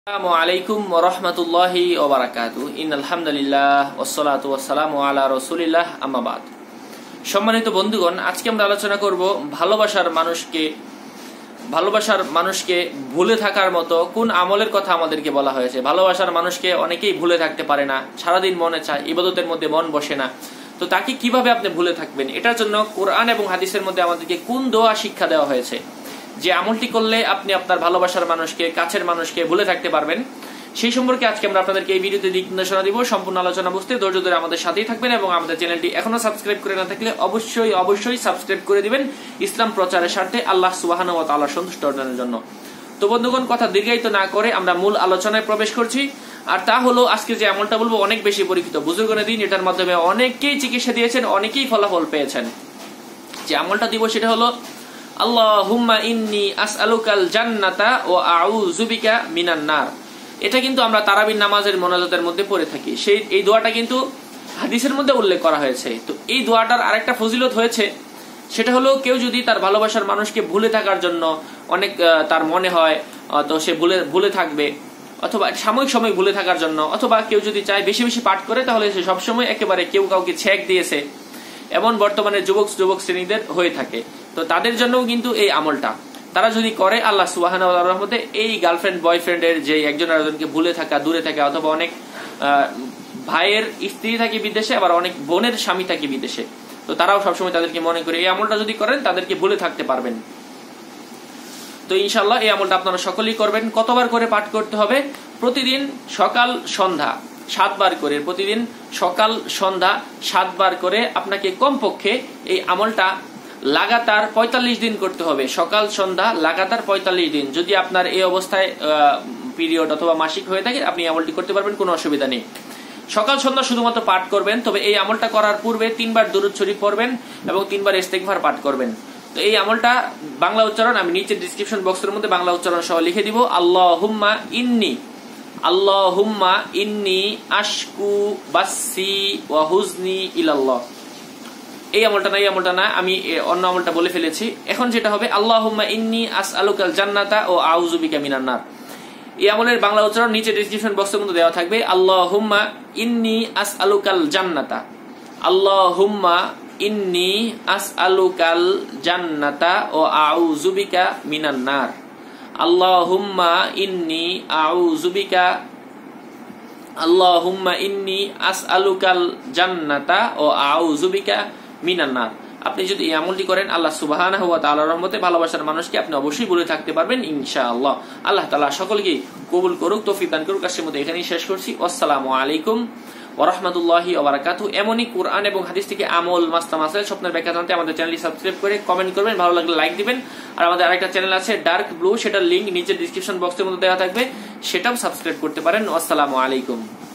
আসসালামু আলাইকুম ওয়া রাহমাতুল্লাহি ওয়া বারাকাতুহু ইন্নাল হামদুলিল্লাহ ওয়াসসালাতু ওয়াসসালামু আলা রাসূলিল্লাহ আম্মা বাদ। সম্মানিত বন্ধুগণ, আজকে আমরা আলোচনা করব ভালোবাসার মানুষকে ভুলে থাকার মতো কোন আমলের কথা আমাদেরকে বলা হয়েছে। ভালোবাসার মানুষকে অনেকেই ভুলে থাকতে পারে না, সারাদিন মনে চায়, ইবাদতের মধ্যে মন বসে না, তো তাকে কিভাবে আপনি ভুলে থাকবেন? এটার জন্য কোরআন এবং হাদিসের মধ্যে আমাদেরকে কোন দোয়া শিক্ষা দেওয়া হয়েছে যে আমলটি করলে আপনি আপনার ভালোবাসার মানুষকে, কাছের মানুষকে ভুলে থাকতে পারবেন, সেই সম্পর্কে আজকে আমরা আপনাদেরকে এই ভিডিওতে দিক নির্দেশনা দিব। সম্পূর্ণ আলোচনা বুঝতে ধৈর্য ধরে আমাদের সাথেই থাকবেন এবং আমাদের চ্যানেলটি এখনো সাবস্ক্রাইব করে না থাকলে অবশ্যই সাবস্ক্রাইব করে দিবেন ইসলাম প্রচারের স্বার্থে, আল্লাহ সুবহানাহু ওয়া তাআলার সন্তুষ্ট অর্জনের জন্য। তো বন্ধুগণ, কথা দীর্ঘায়িত না করে আমরা মূল আলোচনায় প্রবেশ করছি। আর তা হলো, আজকে যে আমলটা বলবো অনেক বেশি পরীক্ষিত, বুজুর্গদের দিন, এটার মাধ্যমে অনেকেই চিকিৎসা দিয়েছেন, অনেকেই ফলাফল পেয়েছেন। যে আমলটা দিব সেটা হলো আল্লাহুম্মা ইন্নী আসআলুকাল জান্নাতা ওয়া আউযু বিকা মিনান নার। এটা কিন্তু আমরা তারাবির নামাজের মোনাজাতের মধ্যে পড়ে থাকি। এই দোয়াটা কিন্তু হাদিসের মধ্যে উল্লেখ করা হয়েছে। তো এই দোয়াটার আরেকটা ফজিলত হয়েছে, সেটা হলো কেউ যদি তার ভালোবাসার মানুষকে ভুলে থাকার জন্য অনেক তার মনে হয়, তো সে ভুলে থাকবে, অথবা সাময়িক সময় ভুলে থাকার জন্য, অথবা কেউ যদি চায় বেশি বেশি পাঠ করে, তাহলে সে সবসময় একেবারে কেউ কাউকে ছেক দিয়েছে, এমন বর্তমানে যুবক শ্রেণীদের হয়ে থাকে। তো তাদের জন্যও কিন্তু এই আমলটা তারা যদি করে, আল্লাহ সুবহানাহু ওয়া তাআলার রহমতে এই গার্লফ্রেন্ড বয়ফ্রেন্ডের যে একজন আরেকজনকে ভুলে থাকা, দূরে থাকা, অথবা অনেক ভাইয়ের স্ত্রী থাকে বিদেশে, আবার অনেক বোনের স্বামী থাকে বিদেশে, তো তারাও সবসময় তাদেরকে মনে করে এই আমলটা যদি করেন তাদেরকে ভুলে থাকতে পারবেন। তো ইনশাআল্লাহ এই আমলটা আপনারা সকলেই করবেন। কতবার করে পাঠ করতে হবে? প্রতিদিন সকাল সন্ধ্যা 7 বার করে, প্রতিদিন সকাল সন্ধ্যা 7 বার করে আপনাকে কমপক্ষে এই আমলটা লাগাতার 45 দিন করতে হবে। সকাল সন্ধ্যা লাগাতার 45 দিন। যদি আপনার এই অবস্থায় পিরিয়ড অথবা মাসিক হয়ে থাকে, আপনি আমলটি করতে পারবেন, কোনো অসুবিধা নেই। সকাল সন্ধ্যা শুধুমাত্র পাঠ করবেন, তবে এই আমলটা করার পূর্বে 3 বার দুরূদ শরীফ পড়বেন এবং 3 বার ইস্তেগফার পাঠ করবেন। তো এই আমলটা বাংলা উচ্চারণ আমি নিচে ডিসক্রিপশন বক্সের মধ্যে বাংলা উচ্চারণ সহ লিখে দিব। আল্লাহুম্মা ইন্নী আশকু বাসসি ওয়া হুজনি ইলাল্লাহ। এই আমলটা না, আমি অন্য আমলটা বলে ফেলেছি। এখন যেটা হবে, আল্লাহুম্মা ইন্নী আসআলুকাল জান্নাতা ও আউযু বিকা মিনান নার। এই আমলের বাংলা উচ্চারণ নিচে ডেসক্রিপশন বক্সের মধ্যে দেওয়া থাকবে। আল্লাহুম্মা ইন্নী আসআলুকাল জান্নাতা, আল্লাহুম্মা ইন্নী আসআলুকাল জান্নাতা ও আউযু বিকা মিনান নার, আল্লাহুম্মা ইন্নী আউযু বিকা, আল্লাহুম্মা ইন্নী আসআলুকাল জান্নাতা ও আউযু বিকা মিনান নার। আপনি যদি এই আমলটি করেন, আল্লাহ সুবহানাহু ওয়া তাআলার রহমতে ভালোবাসার মানুষকে আপনি অবশ্যই ভুলে থাকতে পারবেন ইনশাআল্লাহ। আল্লাহ তাআলা সকলকে কবুল করুক, তৌফিক দান করুক। আজকের মতো এখানেই শেষ করছি। আসসালামু আলাইকুম ওয়া রাহমাতুল্লাহি ওয়া বারাকাতুহু। এমনই কোরআন এবং হাদিস থেকে আমল, মাসলা, স্বপ্নের ব্যাখ্যা জানতে আমাদের চ্যানেলটি সাবস্ক্রাইব করে কমেন্ট করবেন, ভালো লাগলে লাইক দিবেন। আর আমাদের আরেকটা চ্যানেল আছে ডার্ক ব্লু, সেটার লিংক নিচে ডেসক্রিপশন বক্সের মধ্যে দেওয়া থাকবে, সেটাও সাবস্ক্রাইব করতে পারেন। আসসালামু আলাইকুম।